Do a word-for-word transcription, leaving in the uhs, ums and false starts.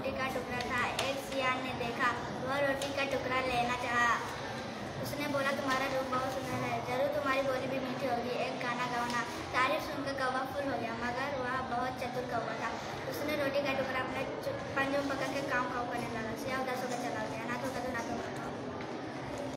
रोटी का टुकड़ा था। एक सियार ने देखा, वह रोटी का टुकड़ा लेना चाहा। उसने बोला, तुम्हारा रूप बहुत सुंदर है, जरूर तुम्हारी बोली भी मीठी होगी, एक गाना गाओ ना। तारीफ सुनकर कौवा फुल हो गया, मगर वह बहुत चतुर कौवा था। उसने रोटी का